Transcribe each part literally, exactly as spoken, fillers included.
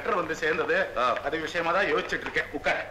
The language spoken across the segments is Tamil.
லெட்டர் வந்து சேர்ந்தது. அது விஷயமா தான் யோசிச்சுட்டு இருக்கேன். உட்கார்.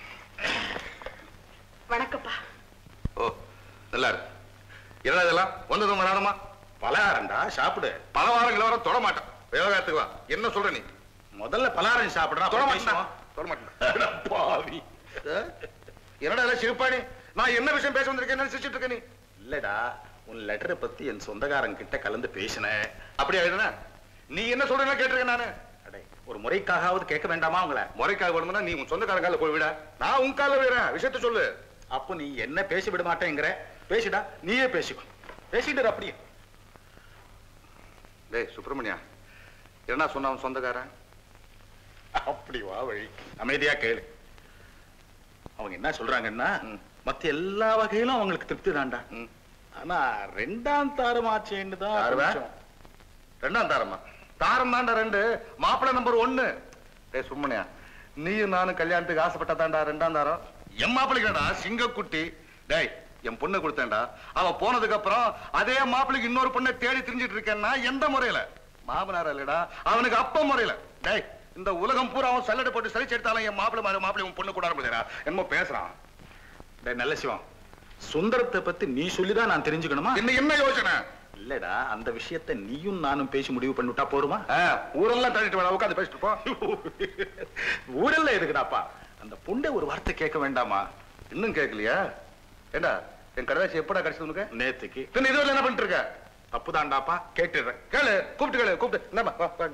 வணக்கப்பா. ஓ நல்லா இருக்கு. என்ன இதெல்லாம் வந்ததும் வராதமா? பலகாரம்டா, சாப்பிடு. பலகாரங்களை வர தொட மாட்டேன். விவகாரத்துக்கு வா. என்ன சொல்ற நீ? முதல்ல பலகாரம் சாப்பிடுறா. தொட மாட்டேன். தொட மாட்டேன். பாவி. என்னடா எல்லாம் சிரிப்பானி? நான் என்ன விஷயம் பேச வந்திருக்கேன்? என்ன சிரிச்சிட்டு இருக்க நீ? இல்லடா, உன் லெட்டரை பத்தி என் சொந்தக்காரங்க கிட்ட கலந்து பேசினேன். அப்படியா எழுதுன? நீ என்ன சொல்றேன்னா கேட்டிருக்கேன் நானு. அடே, ஒரு முறைக்காகவது கேட்க வேண்டாமா உங்களை? முறைக்காக வேணும்னா நீ உன் சொந்தக்காரங்க கால போய் விட. நான் உன் கால விடுறேன். விஷயத்த சொல்லு. அப்போ நீ என்ன பேசி விட மாட்டேங்கிற? பேசிடா, நீயே பேசிக்கோ. பேசிட்டு அப்படியே. டேய் சுப்பிரமணியா, என்ன சொன்ன உன் சொந்தக்காரன்? அப்படி வா வழி. அமைதியா கேளு. அவங்க என்ன சொல்றாங்கன்னா, மத்த எல்லா வகையிலும் அவங்களுக்கு திருப்தி தான்டா. ஆனா ரெண்டாம் தாரமாச்சேன்னு தான். ரெண்டாம் தாரமா? தாரம் தாண்டா ரெண்டு, மாப்பிள்ளை நம்பர் ஒன்னு. டேய் சுப்பிரமணியா, நீயும் நானும் கல்யாணத்துக்கு ஆசைப்பட்ட தாண்டா ரெண்டாம் தாரம். என் மாப்பிள்ளைக்குடா சிங்கக்குட்டி. டேய் என் பொண்ணு கொடுத்தேன்டா. அவ போனதுக்கு அப்புறம் அதே மாப்பிள்ளைக்கு இன்னொரு பொண்ணை தேடி திரிஞ்சிட்டு இருக்கேன்னா எந்த முறையில? மாமனார் இல்லடா, அவனுக்கு அப்ப முறையில. டேய் இந்த உலகம் பூரா அவன் சல்லடை போட்டு சளிச்சு எடுத்தாலும் என் மாப்பிள்ளை மாதிரி மாப்பிள்ளை உன் பொண்ணு கூட முடியா என்னமோ பேசுறான். டேய் நல்ல சிவம், சுந்தரத்தை பத்தி நீ சொல்லிதான் நான் தெரிஞ்சுக்கணுமா? என்ன என்ன யோசனை? இல்லடா, அந்த விஷயத்தை நீயும் நானும் பேசி முடிவு பண்ணிவிட்டா போருமா? ஊரெல்லாம் தள்ளிட்டு வேணா உட்காந்து பேசிட்டு போ. ஊரெல்லாம் எதுக்குடாப்பா? அந்த பொண்ணை ஒரு வார்த்தை கேட்க வேண்டாமா? இன்னும் கேட்கலையா? ஏண்டா என் கடைசி எப்படா கிடைச்சது உனக்கு? நேத்துக்கு. பின்ன இதுவரை என்ன பண்ணிட்டு இருக்க? தப்புதான்டாப்பா, கேட்டுடுறேன். கேளு, கூப்பிட்டு கேளு, கூப்பிட்டு. என்னம்மா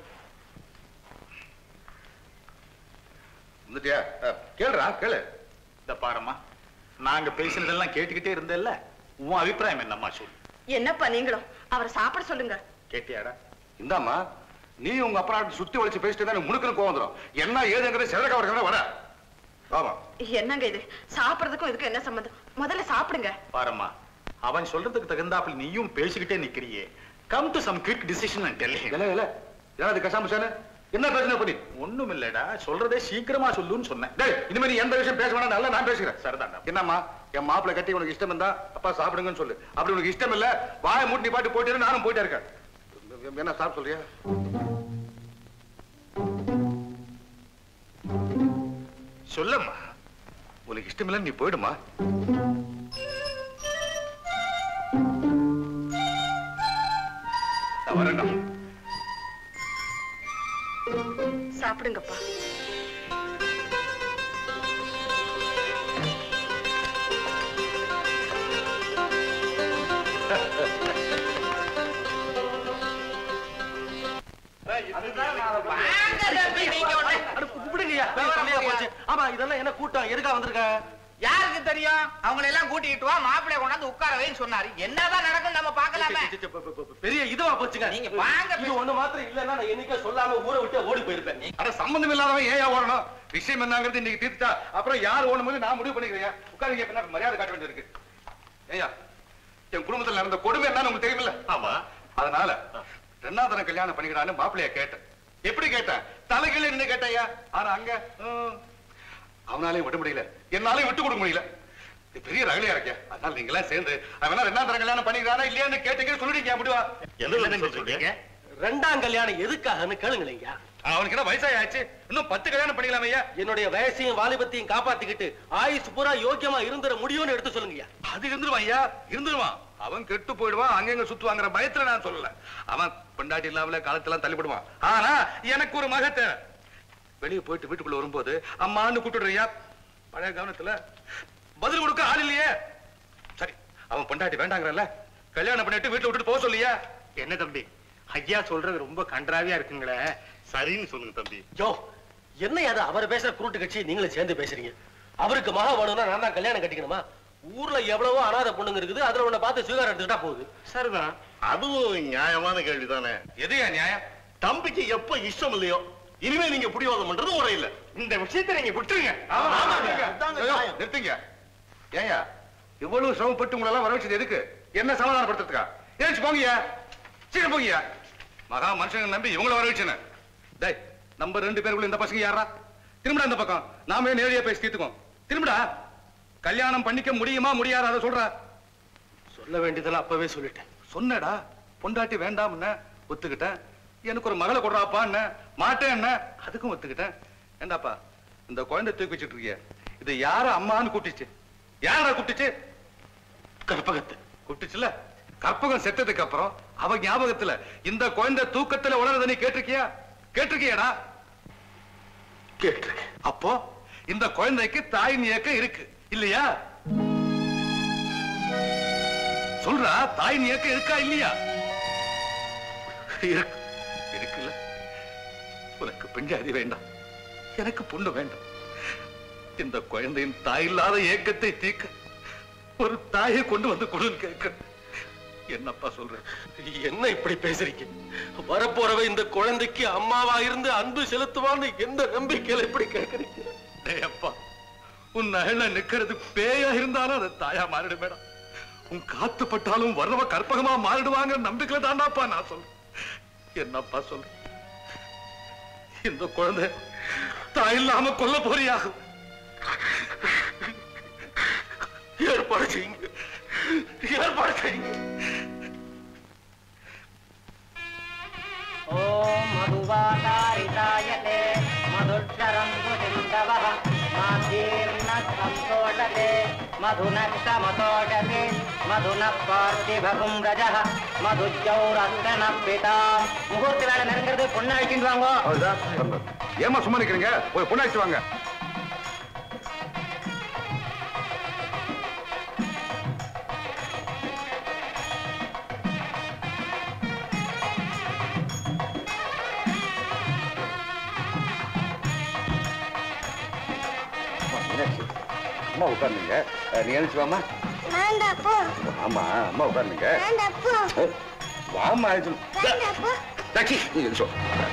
வந்துட்டியா? கேளுடா கேளு. இந்த பாரம்மா, நாங்க பேசினதெல்லாம் கேட்டுக்கிட்டே இருந்தேல்ல, உன் அபிப்பிராயம் என்னம்மா சொல்லு. என்னப்பா நீங்களும் அவரை சாப்பிட சொல்லுங்க. கேட்டியாடா? இந்தாம்மா, நீ உங்க அப்பா சுத்தி வளைச்சு பேசிட்டு தான் முழுக்கணும் கோவம் வந்துடும். என்ன ஏதுங்கிறது சிறக்க வரணும் வர. ஆமா. என்னங்க இது? சாப்பிடுறதுக்கும் இதுக்கு என்ன சம்பந்தம்? முதல்ல சாப்பிடுங்க. பாரம்மா, அவன் சொல்றதுக்கு தகுந்தாப்புல நீயும் பேசிக்கிட்டே நிக்கிறியே. Come to some quick decision and tell him. இல்ல இல்ல, யாரது கசாமசானே? என்ன பிரச்சனை பண்ணி? ஒண்ணும் இல்லடா, சொல்றதே சீக்கிரமா சொல்லுன்னு சொன்னேன். டேய் இனிமே நீ எந்த விஷயம் பேச வேணாம், நல்லா நான் பேசுகிறேன். சரிதான்டா. என்னம்மா, என் மாப்பிள்ளை கட்டி உனக்கு இஷ்டம் இருந்தா அப்பா சாப்பிடுங்கன்னு சொல்லு. அப்படி உனக்கு இஷ்டம் இல்ல, வாயை மூட்டி பாட்டு போயிட்டு நானும் போயிட்டே இருக்கேன். என்ன சாப்பிட சொல்றியா? சொல்லம்மா, உனக்கு இஷ்டம் இல்ல, நீ போயிடுமா. வரேன்டா. சாப்பிடுங்கப்பா. ஆமா, இதெல்லாம் என்ன கூட்டம்? எதுக்கா வந்திருக்க? யாருக்கு தெரியும்? அவங்களை எல்லாம் கூட்டிட்டு வா, மாப்பிள்ளை கொண்டாந்து உட்கார வைன்னு சொன்னாரு. என்னதான் நடக்கும் நம்ம பாக்கலாமே. பெரிய இதுவா போச்சுங்க. நீங்க வாங்க. இது ஒண்ணு மாத்திரம் இல்லன்னா நான் என்னைக்கே சொல்லாம ஊரை விட்டு ஓடி போயிருப்பேன். அட சம்பந்தம் இல்லாதவன் ஏன் ஓடணும்? விஷயம் என்னங்கிறது இன்னைக்கு தீர்த்தா அப்புறம் யார் ஓடும் போது நான் முடிவு பண்ணிக்கிறேன். உட்காருங்க, பின்னாடி மரியாதை காட்ட வேண்டியிருக்கு. ஏயா, என் குடும்பத்தில் நடந்த கொடுமை என்னன்னு உங்களுக்கு தெரியுமில்ல? ஆமா. அதனால ரெண்டாவது கல்யாணம் பண்ணிக்கிறான்னு மாப்பிள்ளைய கேட்டேன். எப்படி கேட்டேன்? தலைகீழ நின்று கேட்டையா. ஆனா அங்க அவனாலையும் விட முடியல, என்னாலையும் விட்டு கொடுக்க முடியல. பெரிய ரகலையா இருக்கியா. அதனால நீங்க எல்லாம் சேர்ந்து அவனா ரெண்டாம் தரம் கல்யாணம் பண்ணிக்கிறானா இல்லையான்னு கேட்டீங்க, சொல்லிட்டீங்க. முடிவா என்ன சொல்றீங்க? ரெண்டாம் கல்யாணம் எதுக்காகன்னு கேளுங்களேங்க. அவனுக்கு என்ன வயசாயாச்சு? இன்னும் பத்து கல்யாணம் பண்ணிக்கலாம் ஐயா. என்னுடைய வயசையும் வாலிபத்தையும் காப்பாத்திக்கிட்டு ஆயுசு பூரா யோக்கியமா இருந்துட முடியும்னு எடுத்து சொல்லுங்க. அது இருந்துருவான் ஐயா, இருந்துருவான். அவன் கெட்டு போயிடுவான், அங்கங்க சுத்துவாங்கிற பயத்துல நான் சொல்லல. அவன் பெண்டாட்டி இல்லாமல காலத்தெல்லாம் தள்ளிவிடுவான். ஆனா எனக்கு ஒரு மக தேவை. வெளியே போயிட்டு வீட்டுக்குள்ள வரும்போது அம்மான்னு கூப்பிடுறியா? பழைய கவனத்துல பதில் கொடுக்க ஆள் இல்லையே. சரி, அவன் பெண்டாட்டி வேண்டாங்கிறல்ல, கல்யாணம் பண்ணிட்டு வீட்டுல விட்டுட்டு போக சொல்லியா? என்ன தம்பி, ஐயா சொல்றது ரொம்ப கன்றாவியா இருக்குங்களே. சரின்னு சொல்லுங்க தம்பி. யோ, என்ன அது அவர் பேசுற குருட்டு கட்சி நீங்களும் சேர்ந்து பேசுறீங்க? அவருக்கு மகா வேணும்னா நான் தான் கல்யாணம் கட்டிக்கணுமா? ஊர்ல எவ்வளவோ அனாதை பொண்ணுங்க இருக்குது, அதுல உன்னை பார்த்து சுகாரம் எடுத்துக்கிட்டா போகுது. சரிதான், அதுவும் நியாயமான கேள்விதானே. எதையா நியாயம்? தம்பிக்கு எப்ப இஷ்டம் இல்லையோ இனிமே நீங்க புடிவாதம் பண்றது முறை இல்ல. இந்த விஷயத்தை நீங்க விட்டுருங்க. நிறுத்துங்க. ஏயா, இவ்வளவு சிரமப்பட்டு உங்களை எல்லாம் வர வச்சது எதுக்கு? என்ன சமாதானப்படுத்துறதுக்கா? ஏச்சு போங்கயா, சீக்கிரம் போங்கயா. மகா மனுஷங்க நம்பி இவங்களை வர வச்சேன்னு. டேய், நம்ம ரெண்டு பேருக்குள்ள இந்த பசங்க யாரா? திரும்படா இந்த பக்கம், நாமே நேரடியா பேசி தீர்த்துக்கோம். திரும்படா. கல்யாணம் பண்ணிக்க முடியுமா முடியாத அதை சொல்ற. சொல்ல வேண்டியதெல்லாம் அப்பவே சொல்லிட்டேன். சொன்னடா, பொண்டாட்டி வேண்டாம்னு ஒத்துக்கிட்டேன். எனக்கு ஒரு மகளை கொடுறாப்பா என்ன மாட்டேன் என்ன அதுக்கும் ஒத்துக்கிட்டேன். ஏண்டாப்பா இந்த குழந்தை தூக்கி வச்சுட்டு இருக்கிய இது யார அம்மான்னு கூப்பிட்டுச்சு? யாரா கூப்பிட்டுச்சு? கற்பகத்தை கூப்பிட்டுச்சுல. கற்பகம் செத்ததுக்கு அப்புறம் அவ ஞாபகத்துல இந்த குழந்தை தூக்கத்துல உணர்றத நீ கேட்டிருக்கியா? கேட்டிருக்கியாடா? கேட்டிருக்க. அப்போ இந்த குழந்தைக்கு தாயின் இயக்கம் இருக்கு இல்லையா? சொல்றா, தாயின் இயக்கம் இருக்கா இல்லையா? இருக்கு. இருக்குல்ல. உனக்கு பெஞ்சாதி வேண்டாம், எனக்கு பொண்ணு வேண்டாம். இந்த குழந்தையின் தாய் இல்லாத ஏக்கத்தை தீர்க்க ஒரு தாயை கொண்டு வந்து கொடுன்னு கேட்க என்னப்பா சொல்ற? என்ன இப்படி பேசுறீங்க? வரப்போறவ இந்த குழந்தைக்கு அம்மாவா இருந்து அன்பு செலுத்துவான்னு எந்த நம்பிக்கையில இப்படி கேட்கறீங்க? அப்பா, உன் நகல நிக்கிறது பேயா இருந்தாலும் அது தாயா மாறிடும் மேடம். உன் காத்து பட்டாலும் வர்றவ கற்பகமா மாறிடுவாங்க நம்பிக்கையில தாண்டாப்பா நான் சொல்றேன். என்னப்பா சொல்ற? இந்த குழந்தை தாய் இல்லாம கொல்ல போறியா? ஏற்பாடு செய்யுங்க, ஏற்பாடு செய்யுங்க. ஓம் மதுவாதாரிதாயதே மதுச்சரம் புதிந்தவஹ மாதீர்ண சந்தோஷதே மதுநக்ஷமதோஷதே மதுன பார்த்திபகும் ரஜஹ மதுஜௌரஸ்தன பிதா. முகூர்த்த வேலை நெருங்கிறது, பொண்ணு அழைச்சிட்டு வாங்க. ஏமா சும்மா நிக்கிறீங்க? ஒரு பொண்ணு அழைச்சு வாங்க. அம்மா உட்கார்ந்துங்க. நீ எழுச்சுவாமா? ஆமா அம்மா உட்கார்ந்துங்க. வாமா டாக்ஸி நீ எழுச்சோ.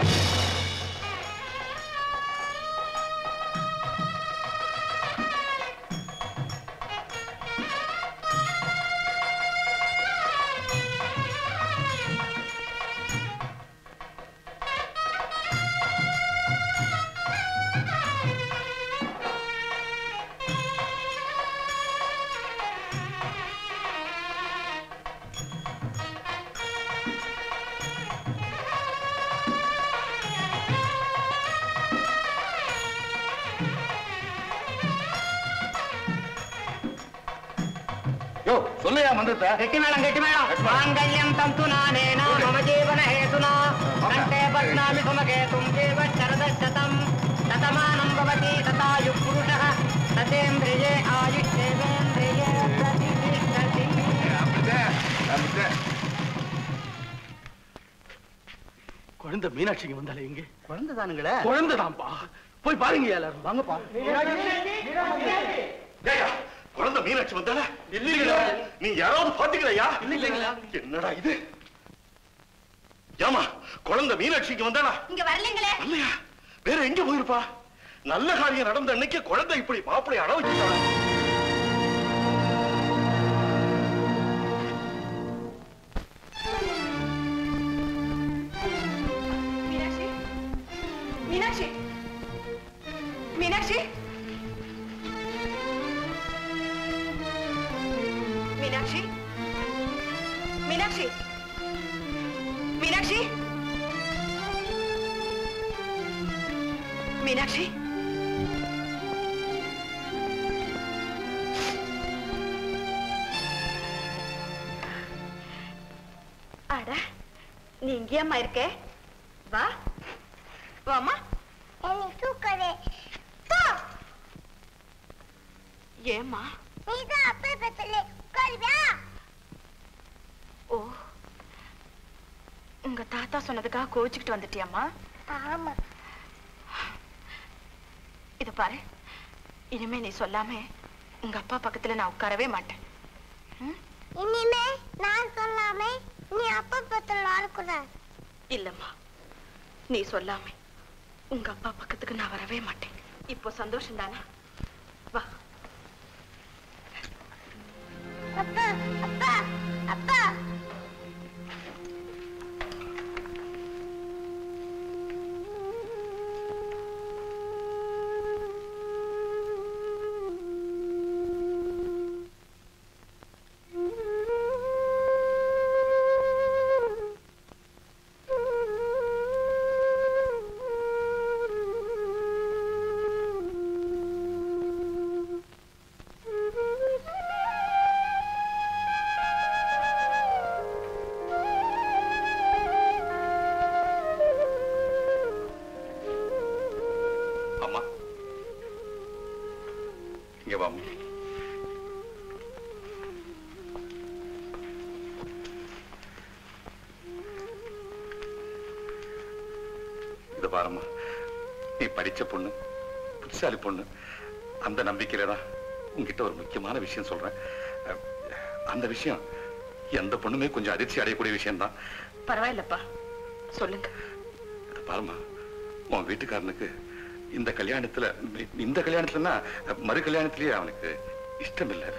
சொல்லையா மந்திரத்தை? கெட்டி மேளம், கெட்டி மேளம். மாங்கல்யம் தந்து நானேன மம ஜீவன ஹேதுனா கண்டே பத்னாமி சுமகேதும் ஜீவ சரதசதம் சதமானம் பவதி ததாயு புருஷः சதேந்திரியே ஆயுஷ்யேவேந்திரியே பிரதிஷ்டதி. குழந்தை மீனாட்சிக்கு வந்தாலே இங்க குழந்தை தானுங்களே? குழந்தைதான்ப்பா. போய் பாருங்க எல்லாரும். வாங்கப்பா. குழந்தை மீனாட்சி வந்தால? இல்லைங்களா? நீ யாராவது பாத்தீங்களா? இல்லைங்களா? என்னடா இது? ஏமா குழந்தை மீனாட்சிக்கு வந்தாளா? இங்க வரலீங்களே. இல்லையா? வேற எங்க போயிருப்பா? நல்ல காரியம் நடந்த அன்னைக்கு குழந்தை இப்படி மாப்பிளை அட வச்சுட்டாளா? மீனாட்சி, மீனாட்சி, மீனாட்சி, மீனாட்சி, மீனாட்சி, மீனாட்சி, மீனாட்சி. அட, நீ இங்கேயம்மா இருக்க? வா வாமா. ஏம்மா? ஓ, உங்க தாத்தா சொன்னதுக்காக கோச்சுக்கிட்டு வந்துட்டியாம்மா? ஆமா. இத பாரு, இனிமே நீ சொல்லாம உங்க அப்பா பக்கத்துல நான் உட்காரவே மாட்டேன். இனிமே நான் சொல்லாம நீ அப்பா பக்கத்துல வரக்கூடாது. இல்லம்மா, நீ சொல்லாம உங்க அப்பா பக்கத்துக்கு நான் வரவே மாட்டேன். இப்போ சந்தோஷம் தானே? வா. அப்பா அப்பா அப்பா. இங்க வாமா. இத பாரும்மா, நீ படிச்ச பொண்ணு, புத்திசாலி பொண்ணு. அந்த நம்பிக்கையில தான் உங்ககிட்ட ஒரு முக்கியமான விஷயம் சொல்றேன். அந்த விஷயம் எந்த பொண்ணுமே கொஞ்சம் அதிர்ச்சி அடையக்கூடிய விஷயம் தான். பரவாயில்லப்பா, சொல்லுங்க. பாருமா, உன் வீட்டுக்காரனுக்கு இந்த கல்யாணத்துல இந்த கல்யாணத்துலன்னா மறு கல்யாணத்திலேயே அவனுக்கு இஷ்டம் இல்லை.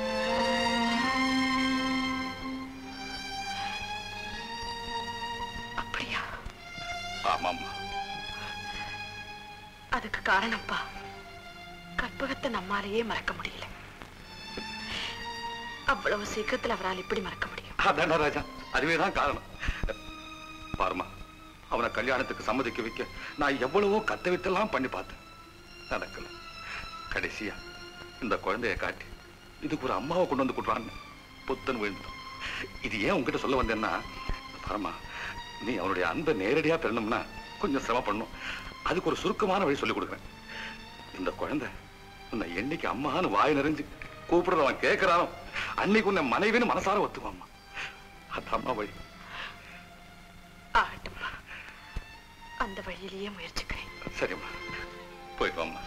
அப்படியா? ஆமாம்மா. அதுக்கு காரணம்ப்பா, கற்பகத்தை நம்மாலேயே மறக்க முடியல. அவ்வளவு சீக்கிரத்தில் அவரால் இப்படி மறக்க முடியும்? அதான ராஜா, அதுவேதான் காரணம். பாருமா, அவனை கல்யாணத்துக்கு சம்மதிக்க வைக்க நான் எவ்வளவோ கத்த விட்டெல்லாம் பண்ணி பார்த்தேன், நடக்கல. கடைசியா இந்த குழந்தைய காட்டி இதுக்கு ஒரு அம்மாவை கொண்டு வந்து கொடுறான்னு பொத்தன் விழுந்துடும். இது ஏன் உங்ககிட்ட சொல்ல வந்தேன்னா, பாருமா, நீ அவனுடைய அன்பை நேரடியா பெறணும்னா கொஞ்சம் சிரமம் பண்ணும். அதுக்கு ஒரு சுருக்கமான வழி சொல்லிக் கொடுக்குறேன். இந்த குழந்தை உன்னை என்னைக்கு அம்மான்னு வாய் நிறைஞ்சு கூப்பிடுறவன் கேட்கிறானோ அன்னைக்கு உன்னை மனைவின்னு மனசார ஒத்துவாம்மா. அது அம்மா வழி. ஆகட்டும்ப்பா, அந்த வழியிலேயே முயற்சிக்கிறேன். சரிம்மா, போயிட்டு வாம்மா.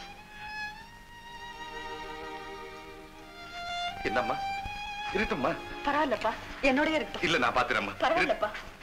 என்னம்மா, இருக்கட்டும்மா? பரவாயில்லப்பா, என்னோடய இருக்கட்டும். இல்ல, நான் பாத்துறேம்மா. பரவாயில்லப்பா.